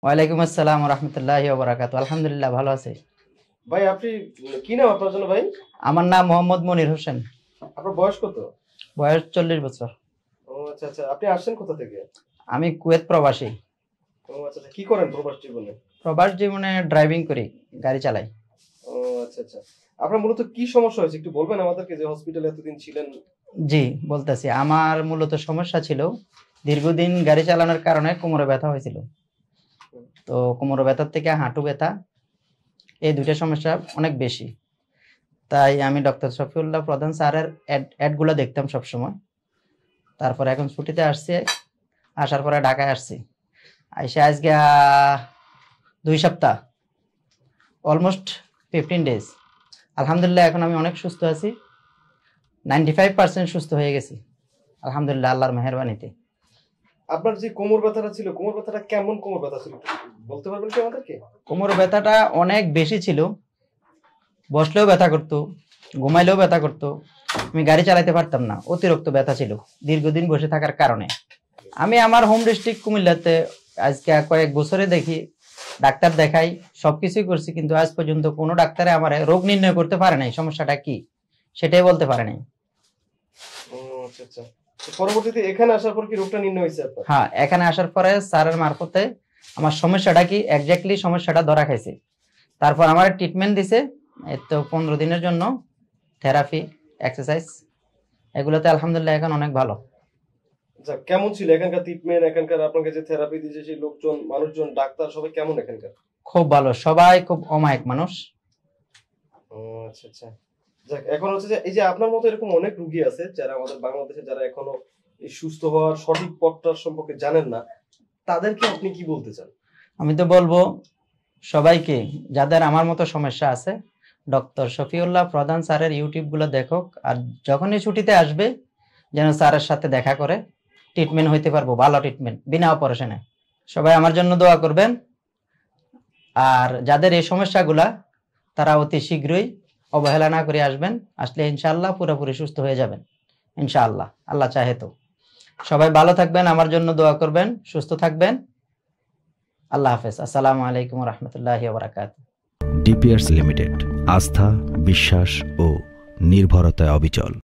ওয়ালাইকুম আসসালাম ওয়া রাহমাতুল্লাহি ওয়া বারাকাতুহু। আলহামদুলিল্লাহ ভালো আছি। ভাই আপনি কি নাম আপনার জন্য ভাই? আমার নাম মোহাম্মদ মনির হোসেন। আপনার বয়স কত? বয়স 40 বছর। ও আচ্ছা আচ্ছা, আপনি আসছেন কোথা থেকে? আমি কুয়েত প্রবাসী। ও আচ্ছা আচ্ছা, কি করেন প্রবাস জীবনে? প্রবাস জীবনে ড্রাইভিং করি, গাড়ি চালাই। ও আচ্ছা আচ্ছা, আপনার মূলত কি সমস্যা হয়েছে একটু বলবেন আমাদেরকে, যে হসপিটালে এতদিন ছিলেন? জি বলতেছি, আমার মূলত সমস্যা ছিল দীর্ঘদিন গাড়ি চালানোর কারণে কোমরে ব্যথা হয়েছিল। তো কোমরে ব্যথার থেকে হাঁটু ব্যথা, এই দুইটা সমস্যা অনেক বেশি। তাই আমি ডক্টর শফিউল্লাহ প্রধান স্যারের অ্যাডগুলো দেখতাম সবসময়। তারপরে এখন ছুটিতে আসছি, আসার পরে ঢাকায় আসছি। আইসা আজকে 2 সপ্তাহ, অলমোস্ট 15 ডেজ। আলহামদুলিল্লাহ এখন আমি অনেক সুস্থ আছি, 95% সুস্থ হয়ে গেছি আলহামদুলিল্লাহ, আল্লাহর মেহেরবানিতে। আপনার যে কোমর ব্যথাটা ছিল, কোমর ব্যথাটা কেমন কোমর ব্যথা ছিল বলতে পারবেন কি আমাদেরকে? কোমর ব্যথাটা অনেক বেশি ছিল, বসলেও ব্যথা করতো, ঘুমাইলেও ব্যথা করতো, আমি গাড়ি চালাতে পারতাম না, অতিরিক্ত ব্যথা ছিল দীর্ঘদিন বসে থাকার কারণে। আমি আমার হোম ডিস্ট্রিক্ট কুমিল্লাতে আজকে কয়েক বছরে দেখি, ডাক্তার দেখাই, সবকিছুই করছি, কিন্তু আজ পর্যন্ত কোনো ডাক্তারে আমার রোগ নির্ণয় করতে পারে নাই, সমস্যাটা কি সেটাই বলতে পারে নাই। ও আচ্ছা আচ্ছা, পরবর্তীতে এখানে আসার পর কি রোগটা নির্ণয় হয়েছে আপনার? হ্যাঁ, এখানে আসার পরে স্যারের মারফতে আমার সমস্যাটা কি এক্স্যাক্টলি সমস্যাটা ধরা খাইছে। তারপর আমার ট্রিটমেন্ট দিছে, তো 15 দিনের জন্য থেরাপি, এক্সারসাইজ, এগুলোতে আলহামদুলিল্লাহ এখন অনেক ভালো। আচ্ছা, কেমন ছিল এখানকার ট্রিটমেন্ট, এখানকার আপনাকে যে থেরাপি দিয়েছে সেই লোকজন, মানুষজন, ডাক্তার সবাই কেমন এখানকার? খুব ভালো, সবাই খুব অমায়িক মানুষ। ও আচ্ছা আচ্ছা, যাক, এখন হচ্ছে যে এই যে আপনার মতো এরকম অনেক রোগী আছে যারা আমাদের বাংলাদেশে, যারা এখনো এই সুস্থ হওয়ার সঠিক পথটার সম্পর্কে জানেন না, তাদেরকে আপনি কি বলতে চান? আমি তো বলবো সবাইকে, যাদের আমার মতো সমস্যা আছে, ডক্টর শফিউল্লাহ প্রধান স্যারের ইউটিউব গুলো দেখুক, আর যখনই ছুটিতে আসবে যেন স্যারের সাথে দেখা করে ট্রিটমেন্ট হইতে পারবো, ভালো ট্রিটমেন্ট বিনা অপারেশনে। সবাই আমার জন্য দোয়া করবেন। আর যাদের এই সমস্যাগুলা, তারা অতি শীঘ্রই অবহেলা না করে আসবেন, আসলে ইনশাআল্লাহ পুরোপুরি সুস্থ হয়ে যাবেন ইনশাআল্লাহ, আল্লাহ চাহে তো। সবাই ভালো থাকবেন, আমার জন্য দোয়া করবেন, সুস্থ থাকবেন। আল্লাহ হাফেজ। আসসালামু আলাইকুম ওয়া রাহমাতুল্লাহি ওয়া বারাকাতুহু। ডিপিআরস লিমিটেড, আস্থা, বিশ্বাস ও নির্ভরতায় অবিচল।